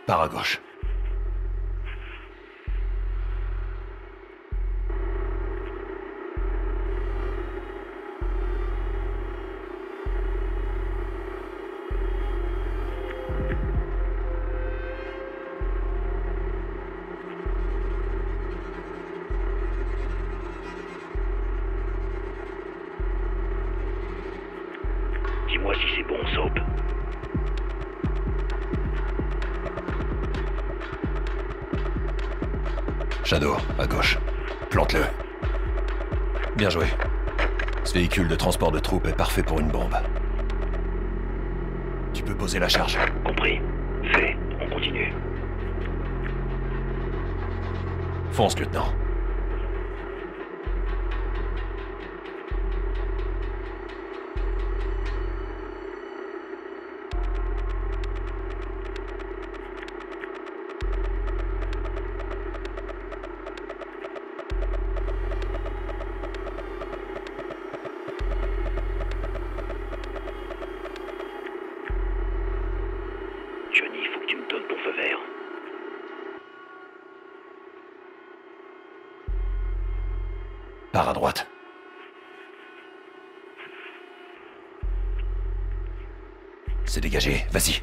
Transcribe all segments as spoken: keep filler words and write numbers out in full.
Par à gauche. Dis-moi si c'est bon, Soap. Shadow, à gauche. Plante-le. Bien joué. Ce véhicule de transport de troupes est parfait pour une bombe. Tu peux poser la charge. Compris. Fait. On continue. Fonce, lieutenant. Johnny, il faut que tu me donnes ton feu vert. Par à droite. C'est dégagé, vas-y.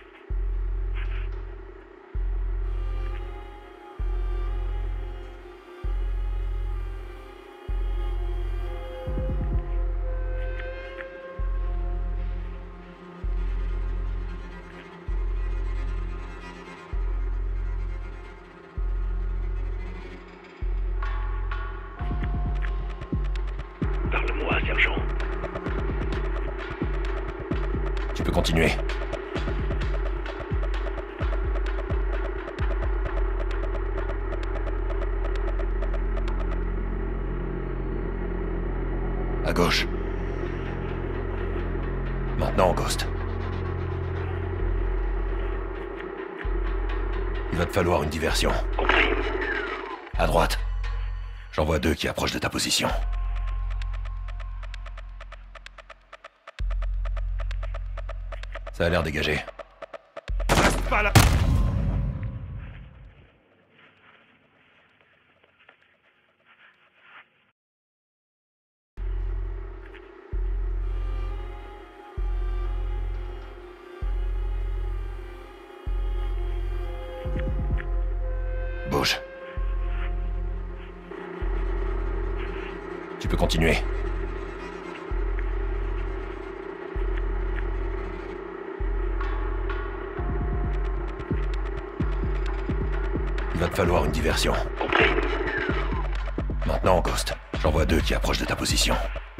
Parle-moi, sergent. Tu peux continuer. À gauche. Maintenant, Ghost. Il va te falloir une diversion. Compris. À droite. J'en vois deux qui approchent de ta position. Ça a l'air dégagé. Reste pas là. Bouge. Tu peux continuer. Il va te falloir une diversion. Compris. Maintenant, Ghost. J'en vois deux qui approchent de ta position.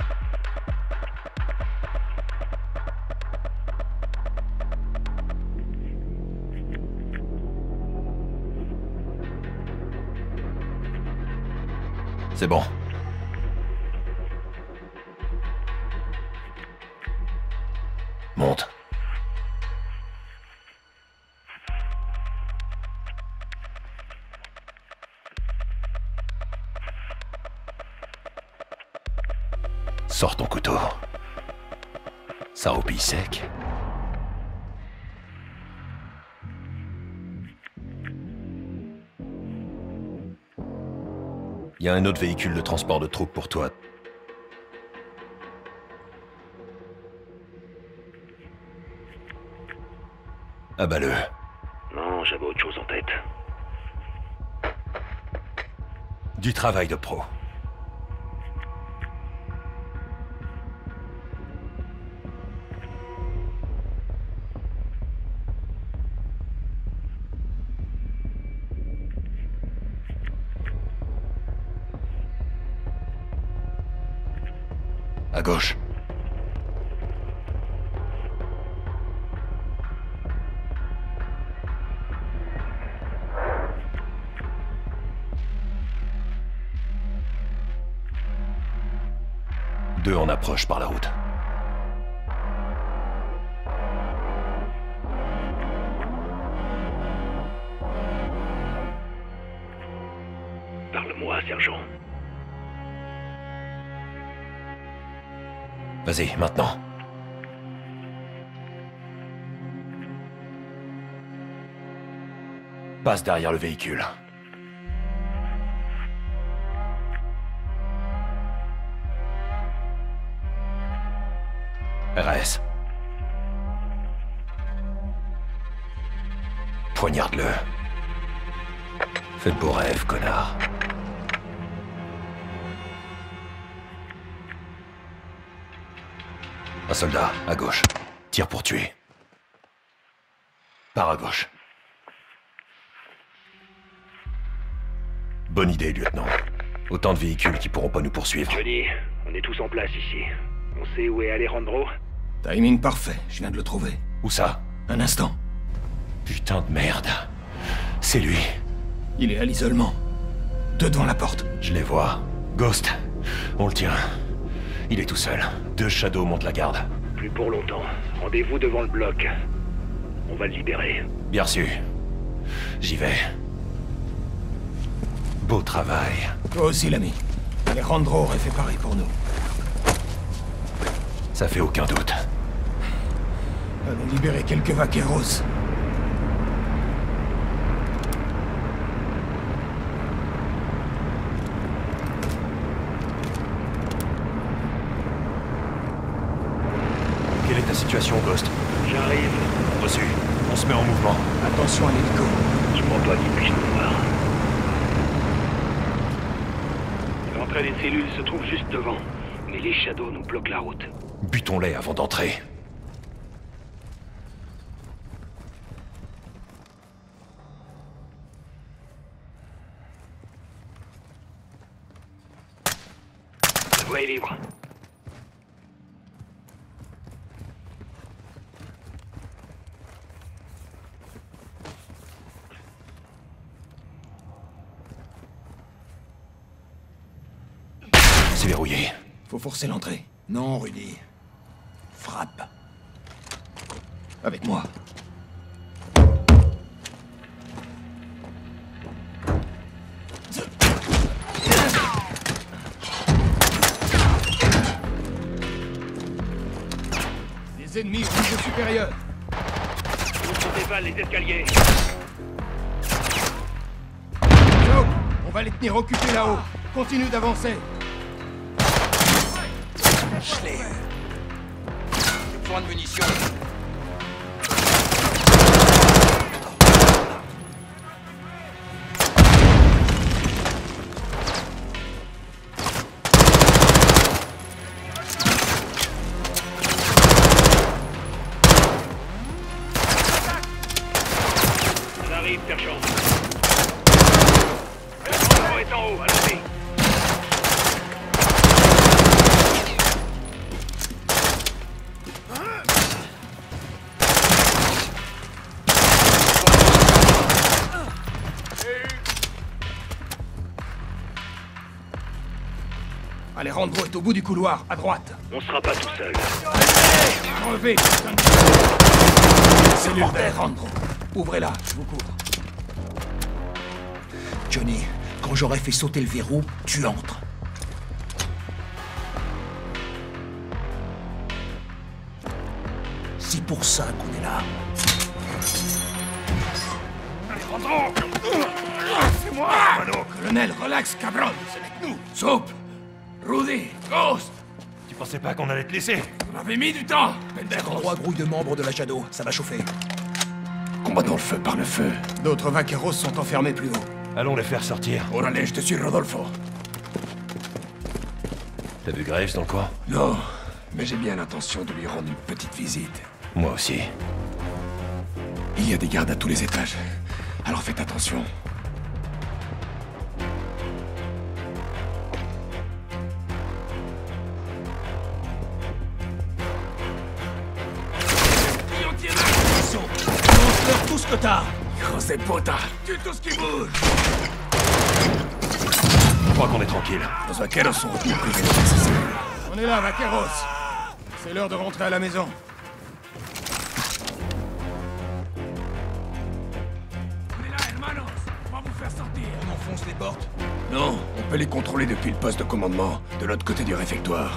C'est bon. Monte. Sors ton couteau. Ça roupille sec. Il y a un autre véhicule de transport de troupes pour toi. Abat-le. Non, j'avais autre chose en tête. Du travail de pro. À gauche. Deux en approche par la route. Parle-moi, sergent. Vas-y, maintenant. Passe derrière le véhicule. R S. Poignarde-le. Fais de beaux rêves, connard. Un soldat, à gauche. Tire pour tuer. Par à gauche. Bonne idée, lieutenant. Autant de véhicules qui pourront pas nous poursuivre. Johnny, on est tous en place ici. On sait où est Alejandro? Timing parfait, je viens de le trouver. Où ça? Un instant. Putain de merde. C'est lui. Il est à l'isolement. Deux devant la porte. Je les vois. Ghost, on le tient. Il est tout seul. Deux Shadows montent la garde. Plus pour longtemps. Rendez-vous devant le bloc. On va le libérer. Bien sûr. J'y vais. Beau travail. Toi aussi, l'ami. Alejandro aurait fait pareil pour nous. Ça fait aucun doute. Allons libérer quelques vaqueros. Quelle est ta situation, Ghost? J'arrive. Reçu. On se met en mouvement. Attention à l'hélico. Je crois pas qu'il puisse nous voir. L'entrée des cellules se trouve juste devant. Mais les Shadows nous bloquent la route. Butons-les avant d'entrer. La voie est libre. C'est verrouillé. Faut forcer l'entrée. Non, Rudy. Frappe. Avec moi. Des ennemis au niveau supérieur. On dévale les escaliers. Joe, on va les tenir occupés là-haut. Continue d'avancer. Je l'ai eu. Point de munitions. On arrive, sergent. Le est en haut, allez-y. Alejandro est au bout du couloir, à droite. On sera pas tout seul. Crevez, putain de... Cellule d'Alejandro. Ouvrez-la, je vous couvre. Johnny, quand j'aurai fait sauter le verrou, tu entres. C'est pour ça qu'on est là. Alejandro! C'est moi, Mano! Colonel, relax, cabron! C'est avec nous! Soupe! Rudy! Ghost! Tu pensais pas qu'on allait te laisser? On avait mis du temps! Endroit grouille de membres de la Shadow, ça va chauffer. Combat dans le feu par le feu. D'autres vaqueros sont enfermés plus haut. Allons les faire sortir. Orale, je te suis, Rodolfo. T'as vu Graves dans le coin? Non, mais j'ai bien l'intention de lui rendre une petite visite. Moi aussi. Il y a des gardes à tous les étages. Alors faites attention. Lance-leur tout ce que t'as. José Pota, tue tout ce qui bouge. Je crois qu'on est tranquille. Los vaqueros sont retenus prisonniers nécessaires. On est là, vaqueros. C'est l'heure de rentrer à la maison. On est là, hermanos. On va vous faire sortir. On enfonce les portes? Non, on peut les contrôler depuis le poste de commandement, de l'autre côté du réfectoire.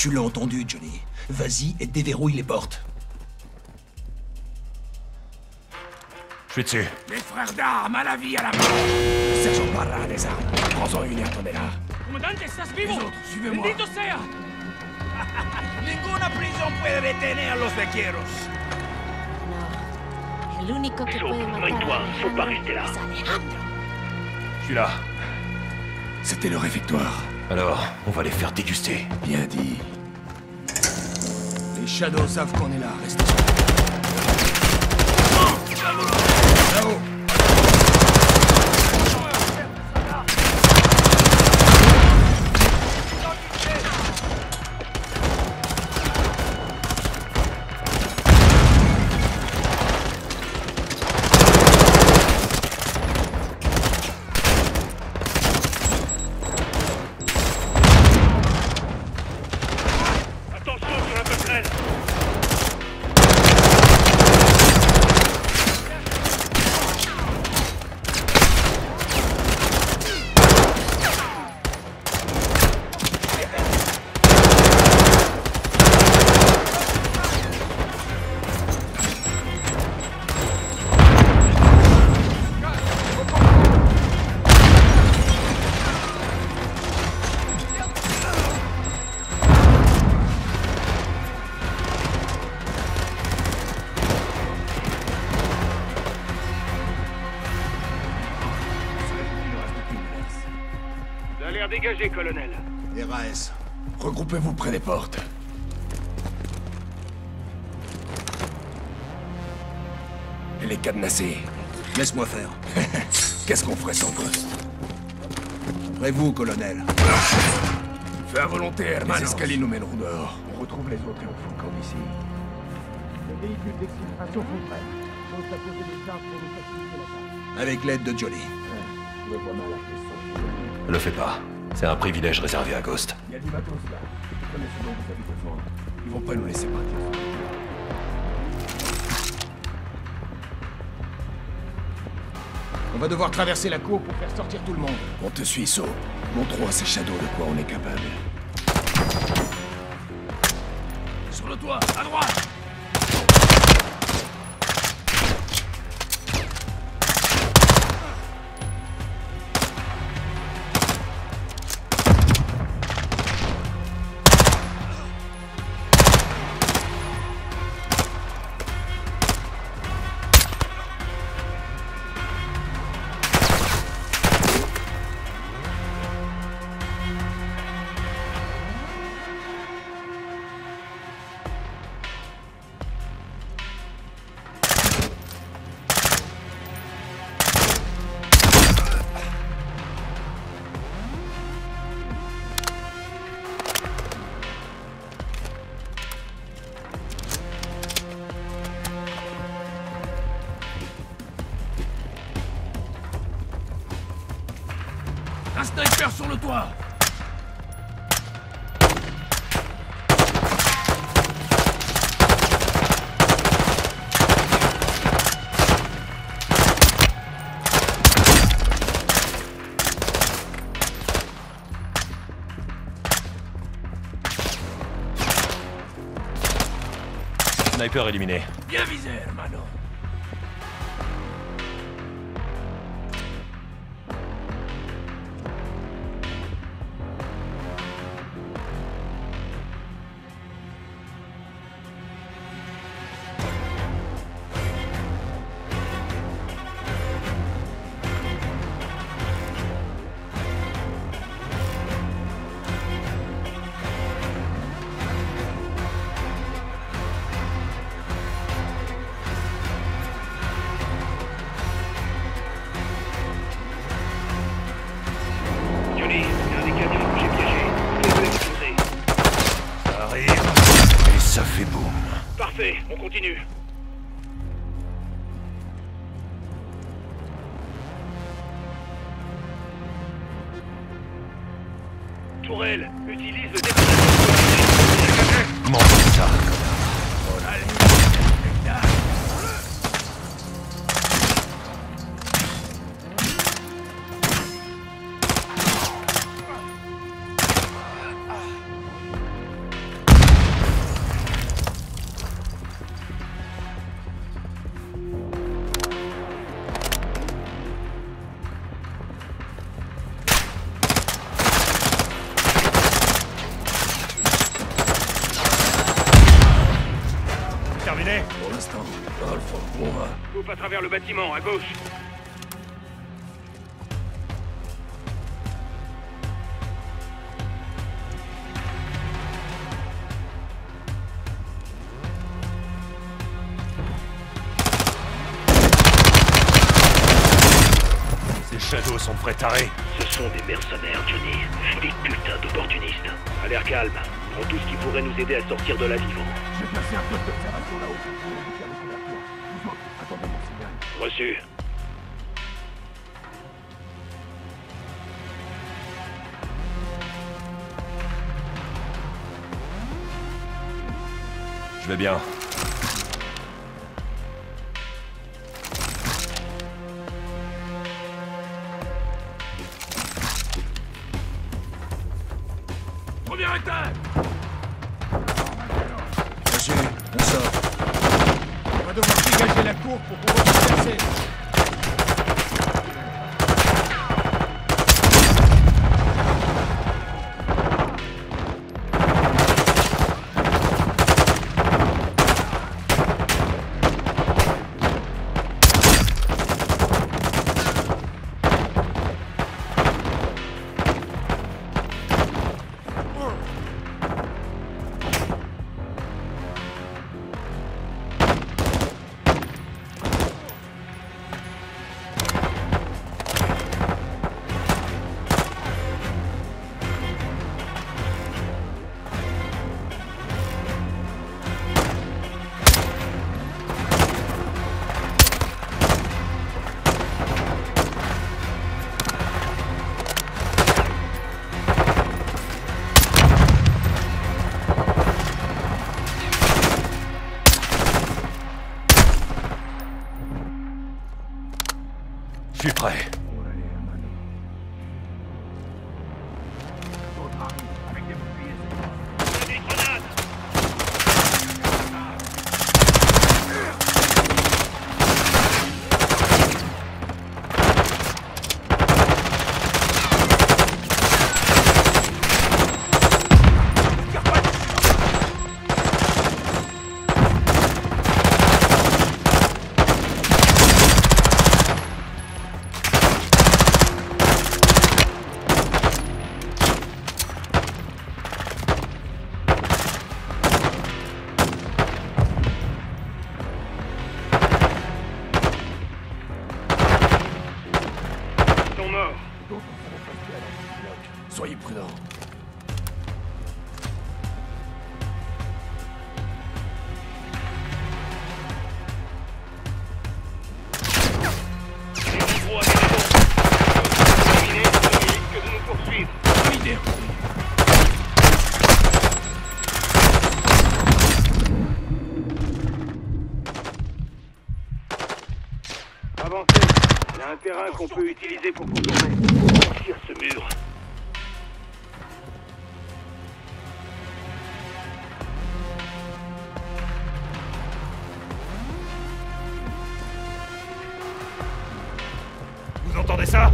Tu l'as entendu, Johnny. Vas-y et déverrouille les portes. Je suis dessus. Les frères d'armes, à la vie, à la mort. Le sergent Barra des armes. Prends-en une et attendez là. Comandante, estás vivo. Les autres, suivez-moi. Bendito sea. Ninguna prisión puede detener a los vaqueros. No. El único que Eso, puede no hay matar toi, a faut pas Alejandro rester là. es Alejandro. Je suis là. C'était le réfectoire. Alors, on va les faire déguster. Bien dit. Les Shadows savent qu'on est là. Restez. Là-haut. Attention sur la passerelle. Ça a l'air dégagé, colonel. R A S, regroupez-vous près des portes. Elle est cadenassée. Laisse-moi faire. Qu'est-ce qu'on ferait sans Ghost? Près vous, colonel. Fais à volonté, Herman. Les escaliers nous mèneront dehors. On retrouve les autres et on fout le camp d'ici. Les véhicules d'exfiltration sont prêts. Faut s'apposer les armes pour nous faciliter la tâche. Avec l'aide de Johnny. Je me vois mal à question. Le fais pas. C'est un privilège réservé à Ghost. Il y a du matos là. Prenez ce dont vous avez besoin. Ils vont pas nous laisser partir. On va devoir traverser la cour pour faire sortir tout le monde. On te suit, So. Montrons à ces Shadows de quoi on est capable. Sur le toit, à droite! Un sniper sur le toit! Sniper éliminé. Bien visé, hermano. Johnny, il y a un des cadres que j'ai piégé. Fais-le exploser. Ça arrive. Et ça fait boum. Parfait, on continue. Tourelle, utilise le détonateur. Mange ça. terminé? Pour l'instant, Rolf, on va. Coupe à travers le bâtiment, à gauche. Ces Shadows sont de vrais tarés. Ce sont des mercenaires, Johnny. Des putains d'opportunistes. A l'air calme. Prends tout ce qui pourrait nous aider à sortir de là vivant. J'ai placé un poste d'observation là-haut pour vérifier les couvertures. Vous autres, attendez mon signal. Reçu. Je vais bien. Premier étage! Reçu, on sort. On va devoir dégager la cour pour pouvoir se placer. Je suis prêt. Des grenades! Ils sont morts. Soyez prudents. Les micros avec les bombes. Terminé, Johnny, que de nous poursuivre. Idée. Avancez. Il y a un terrain qu'on peut utiliser pour contourner. Franchir ce mur. Vous entendez ça?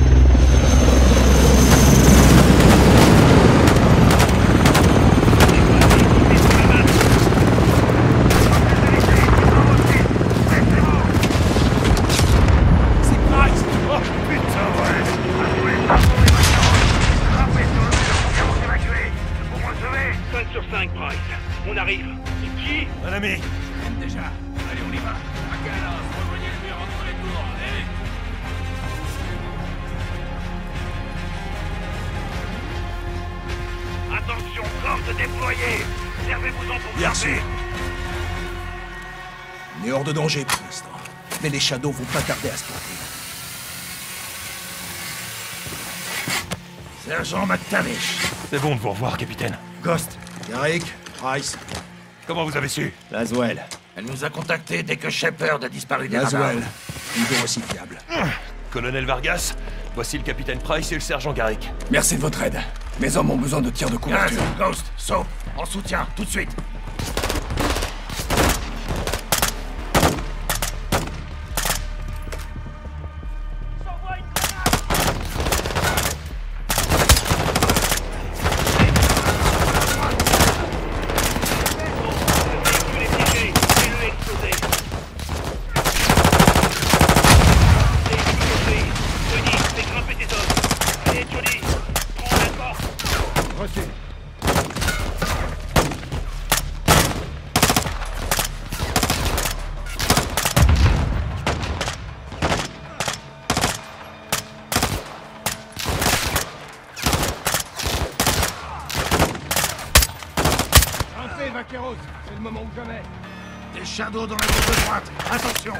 Oh putain, ouais! cinq sur cinq, Price. On arrive. C'est qui? Un ami! Déjà. Allez, on y va. À quelle heure? Rejoignez le mur entre les tours. Allez! Attention, force déployée. Servez-vous-en pour Bien frapper. sûr. On est hors de danger pour l'instant. Mais les Shadows vont pas tarder à se planter. Sergent McTavish. C'est bon de vous revoir, capitaine. Ghost, Garrick, Price, Comment vous avez su? Laswell. Elle nous a contactés dès que Shepard a disparu des radars. Laswell. Toujours aussi fiable. Colonel Vargas, voici le capitaine Price et le sergent Garrick. Merci de votre aide. Mes hommes ont besoin de tirs de couverture. quinze, Ghost, Soap, en soutien, tout de suite. Le véhicule est piégé. Tuez-le et Des shadows dans la gauche de droite. Attention.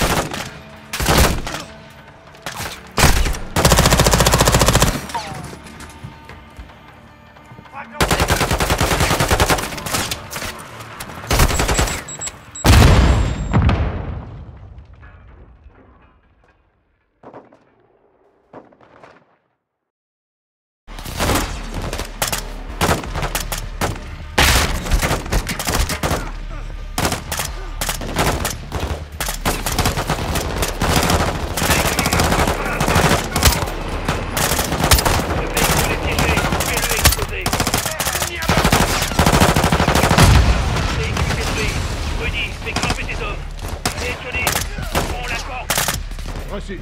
Reçu.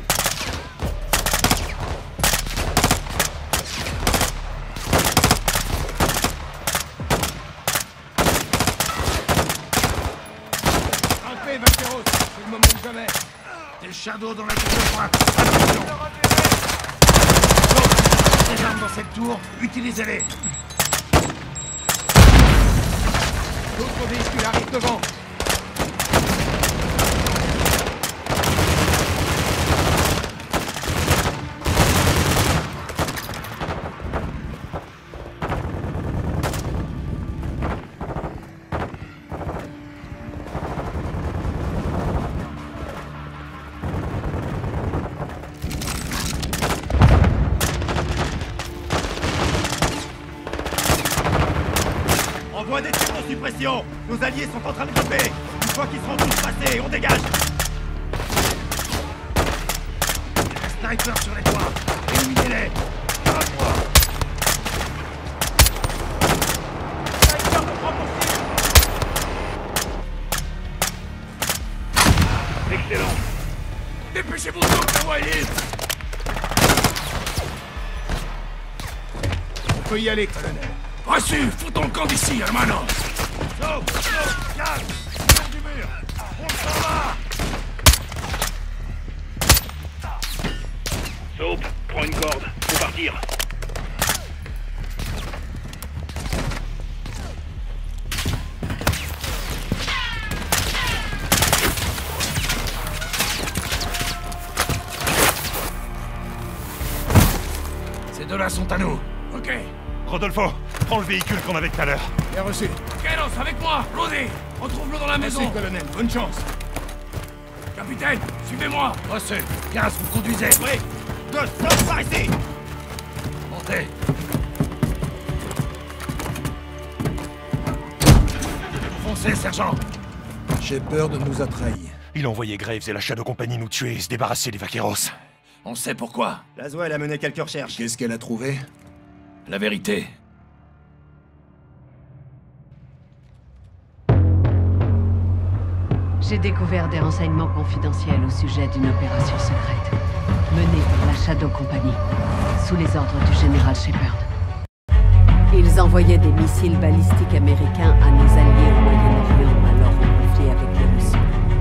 Entrez, Vaqueros, c'est le moment ou jamais. Des shadows dans la gauche de droite. Attention. Des armes dans cette tour, utilisez-les. D'autres véhicules arrivent devant. Envoie des tirs de suppression. Nos alliés sont en train de couper. Une fois qu'ils seront tous passés, on dégage. Sniper sur les toits. Éliminez-les. Garde-moi. Sniper me prend pour cible. Excellent. Dépêchez-vous donc, la voie est libre. On peut y aller, colonel. Reçu. Foutons le camp d'ici, hermano. Sauf, sauf, calme. Sur du mur. On s'en va. Soap, prends une corde. Faut partir. Ces deux-là sont à nous. Ok. Rodolfo, prends le véhicule qu'on avait tout à l'heure. Bien reçu. Keros, avec moi. Rudy, retrouve-le dans la maison. Merci, colonel. Bonne chance. Capitaine, suivez-moi. Reçu. quinze, vous conduisez. Oui. Deux, stop, par ici. Montez. Foncez, sergent. Shepard nous a trahis. Il a envoyé Graves et la Shadow Company nous tuer et se débarrasser des Vaqueros. On sait pourquoi. Laswell a mené quelques recherches. Qu'est-ce qu'elle a trouvé? La vérité. J'ai découvert des renseignements confidentiels au sujet d'une opération secrète, menée par la Shadow Company, sous les ordres du général Shepard. Ils envoyaient des missiles balistiques américains à nos alliés au Moyen-Orient, alors en conflit avec les Russes.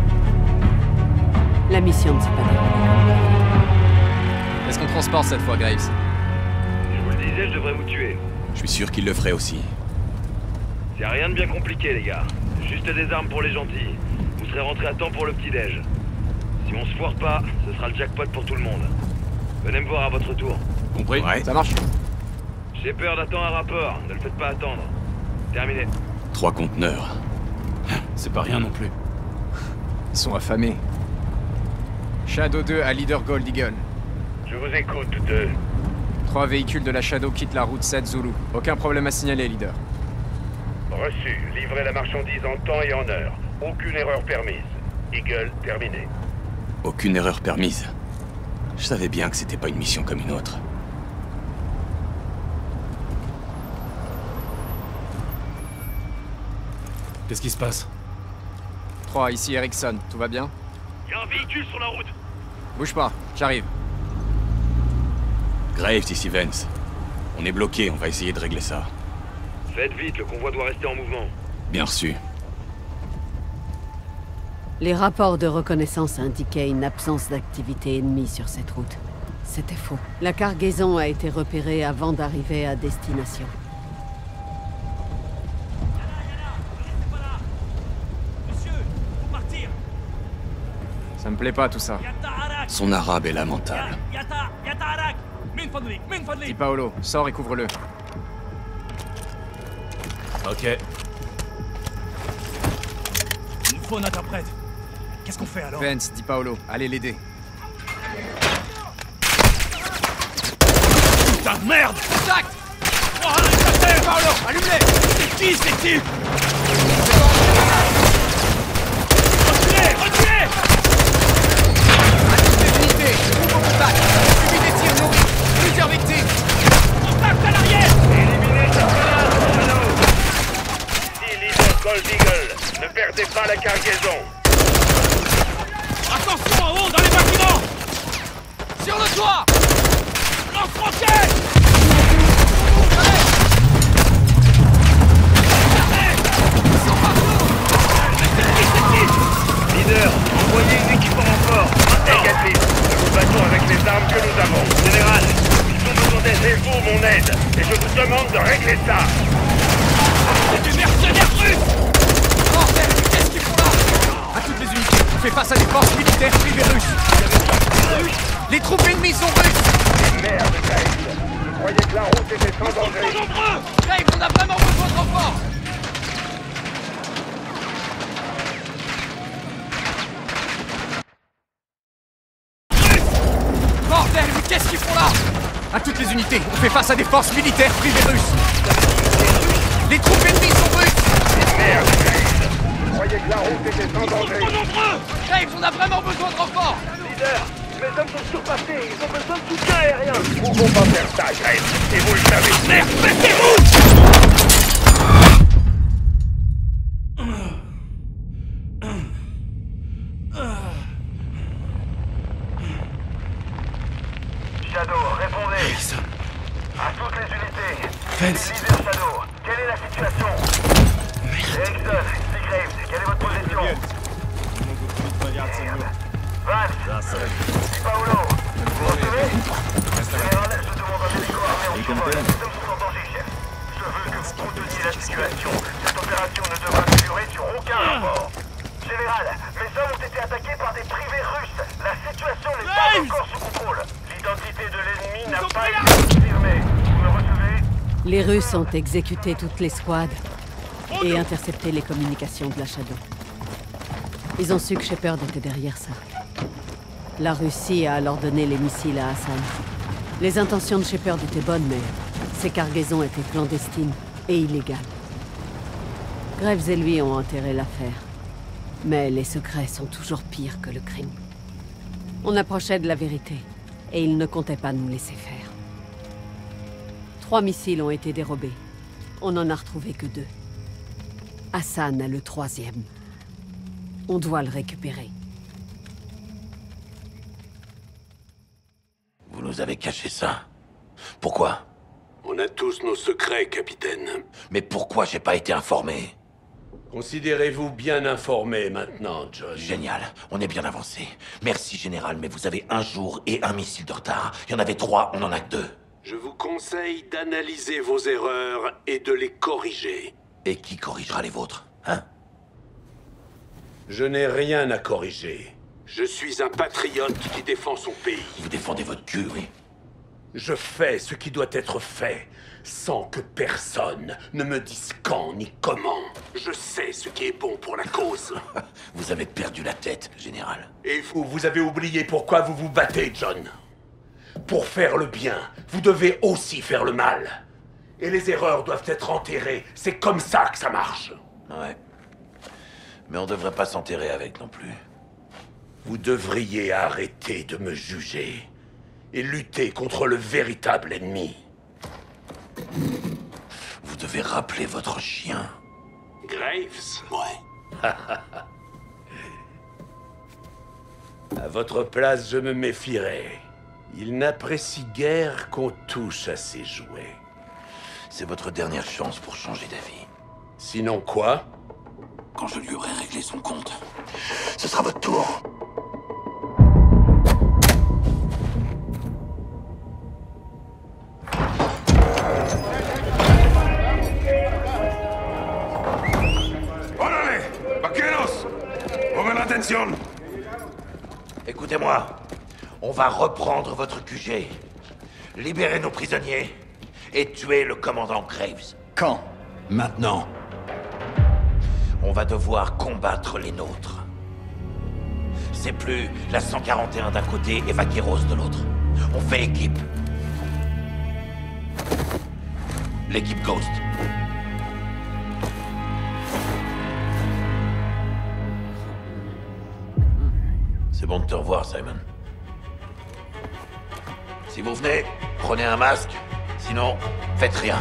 La mission ne s'est pas déroulée comme prévu. Est-ce qu'on transporte cette fois, Graves? Je vous le disais, je devrais vous tuer. Je suis sûr qu'il le ferait aussi. C'est rien de bien compliqué, les gars. Juste des armes pour les gentils. Vous serez rentrés à temps pour le petit-déj. Si on se foire pas, ce sera le jackpot pour tout le monde. Venez me voir à votre tour. Compris? Ouais. Ça marche. Shepard attend un rapport, ne le faites pas attendre. Terminé. Trois conteneurs. C'est pas rien non plus. Ils sont affamés. Shadow deux à Leader Gold Eagle. Je vous écoute, deux. Trois véhicules de la Shadow quittent la route sept Zulu. Aucun problème à signaler, Leader. Reçu. Livrez la marchandise en temps et en heure. Aucune erreur permise. Eagle, terminé. Aucune erreur permise. Je savais bien que c'était pas une mission comme une autre. Qu'est-ce qui se passe? trois, ici Erickson. Tout va bien? Il y a un véhicule sur la route. Bouge pas, j'arrive. Graves, ici Vance. On est bloqué, on va essayer de régler ça. Faites vite, le convoi doit rester en mouvement. Bien reçu. Les rapports de reconnaissance indiquaient une absence d'activité ennemie sur cette route. C'était faux. La cargaison a été repérée avant d'arriver à destination. Monsieur, Ça me plaît pas tout ça. Son arabe est lamentable. Dis Paolo, sors et couvre-le. Ok. Il nous faut un interprète. Qu'est-ce qu'on fait alors? Vance, dis Paolo, allez l'aider. Putain de merde! Contact! Oh, arrête, Paolo! Allume-les! C'est qui ces types? Reculez! Reculez! Unité, nouveau contact! Suivi des tirs nourris! Plusieurs victimes! Contact à l'arrière! Éliminez ce connard, Si leader Gold Eagle, ne perdez pas la cargaison. Attention en haut, dans les bâtiments! Sur le toit! Lance-roquette! Leader, envoyez une équipe en renfort. Négatif. Nous nous battons avec les armes que nous avons. Général, ils ont besoin d'aide et vous, mon aide. Et je vous demande de régler ça. C'est des mercenaires russes! Bordel, qu'est-ce qu'ils font là? À toutes les unités, on fait face à des forces militaires privées russes. Les troupes ennemies sont russes! Merde, Graves. Je croyais que la route était sans danger. Trop nombreux! Graves, on a vraiment besoin de renfort! Bordel, mais qu'est-ce qu'ils font là? À toutes les unités, on fait face à des forces militaires privées russes. Les troupes ennemies sont russes! Merde, Graves. Je croyais que la route était sans danger. Trop nombreux! Graves, on a vraiment besoin de renfort! Leader, mes hommes sont surpassés. Ils ont besoin de soutien aérien. Nous ne pouvons pas faire ça, Graves. Et vous le savez. Merde, mettez-vous! Shadow, répondez. À toutes les unités. Vance. Leader Shadow, quelle est la situation? Erickson, Seagraves, quelle est votre position? Vance, c'est Paolo. Vous recevez? Général, je demande un hélico armé en survol. Les hommes sont en danger, chef. Je veux que vous conteniez la situation. Cette opération ne devra figurer sur aucun rapport. Général, mes hommes ont été attaqués par des privés russes. La situation n'est pas encore sous contrôle. L'identité de l'ennemi n'a pas été confirmée. Vous me recevez? Les Russes ont exécuté toutes les squads et intercepté les communications de la Shadow. Ils ont su que Shepard était derrière ça. La Russie a alors donné les missiles à Hassan. Les intentions de Shepard étaient bonnes, mais ces cargaisons étaient clandestines et illégales. Graves et lui ont enterré l'affaire. Mais les secrets sont toujours pires que le crime. On approchait de la vérité, et ils ne comptaient pas nous laisser faire. Trois missiles ont été dérobés. On n'en a retrouvé que deux. Hassan a le troisième. On doit le récupérer. Vous nous avez caché ça. Pourquoi? On a tous nos secrets, capitaine. Mais pourquoi j'ai pas été informé? Considérez-vous bien informé maintenant, John. Génial, on est bien avancé. Merci, Général, mais vous avez un jour et un missile de retard. Il y en avait trois, on en a que deux. Je vous conseille d'analyser vos erreurs et de les corriger. Et qui corrigera les vôtres, hein? Je n'ai rien à corriger. Je suis un patriote qui défend son pays. Vous défendez votre cul, oui. Je fais ce qui doit être fait, sans que personne ne me dise quand ni comment. Je sais ce qui est bon pour la cause. Vous avez perdu la tête, Général. Et vous, vous avez oublié pourquoi vous vous battez, John. Pour faire le bien, vous devez aussi faire le mal. Et les erreurs doivent être enterrées. C'est comme ça que ça marche. Ouais. Mais on devrait pas s'enterrer avec non plus. Vous devriez arrêter de me juger et lutter contre le véritable ennemi. Vous devez rappeler votre chien. Graves? Ouais. À votre place, je me méfierais. Il n'apprécie guère qu'on touche à ses jouets. C'est votre dernière chance pour changer d'avis. Sinon quoi? Quand je lui aurai réglé son compte, ce sera votre tour. ¡Órale! ¡Vaqueros! ¡Pongan atención! Écoutez-moi. On va reprendre votre Q G, libérer nos prisonniers et tuer le commandant Graves. Quand? Maintenant. On va devoir combattre les nôtres. C'est plus la cent quarante et un d'un côté et Vaqueros de l'autre. On fait équipe. L'équipe Ghost. C'est bon de te revoir, Simon. Si vous venez, prenez un masque. Sinon, faites rien.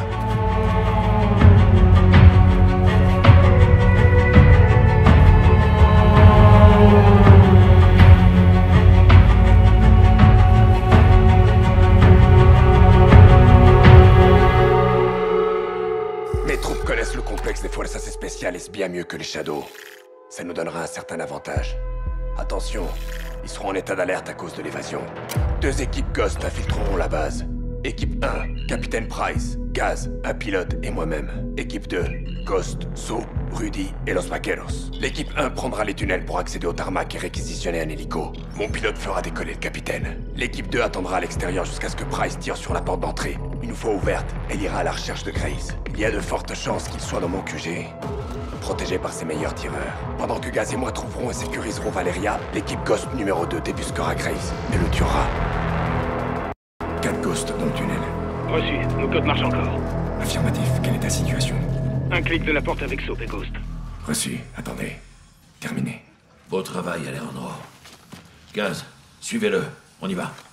Mes troupes connaissent le complexe des Fuerzas Especiales bien mieux que les Shadows. Ça nous donnera un certain avantage. Attention, ils seront en état d'alerte à cause de l'évasion. Deux équipes Ghost infiltreront la base. Équipe un, Capitaine Price, Gaz, un pilote et moi-même. Équipe deux, Ghost, So, Rudy et Los Vaqueros. L'équipe un prendra les tunnels pour accéder au tarmac et réquisitionner un hélico. Mon pilote fera décoller le capitaine. L'équipe deux attendra à l'extérieur jusqu'à ce que Price tire sur la porte d'entrée. Une fois ouverte, elle ira à la recherche de Graves. Il y a de fortes chances qu'il soit dans mon Q G, protégé par ses meilleurs tireurs. Pendant que Gaz et moi trouverons et sécuriserons Valeria, l'équipe Ghost numéro deux débusquera Graves et le tuera. Quatre Ghosts dans le tunnel. Reçu. Nos codes marchent encore. Affirmatif. Quelle est ta situation? Un clic de la porte avec Soap et Ghost. Reçu. Attendez. Terminé. Beau travail, Alejandro. Gaz, suivez-le. On y va.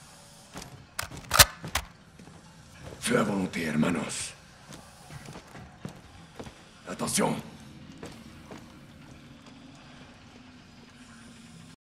Feu à volonté, hermanos. Attention.